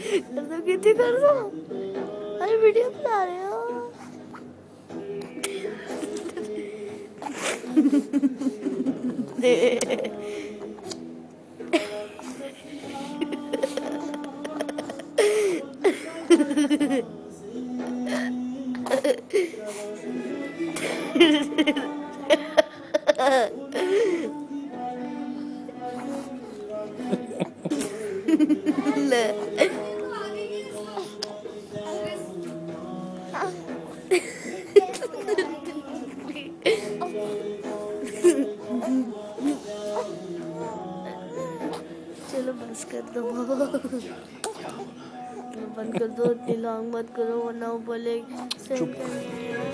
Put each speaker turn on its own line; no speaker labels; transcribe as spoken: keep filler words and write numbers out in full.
कर दो कितनी कर दो। अरे वीडियो बना रहे हो। चलो बस कर दो। बंद कर दो, इतनी लॉन्ग मत करो वरना वो बोले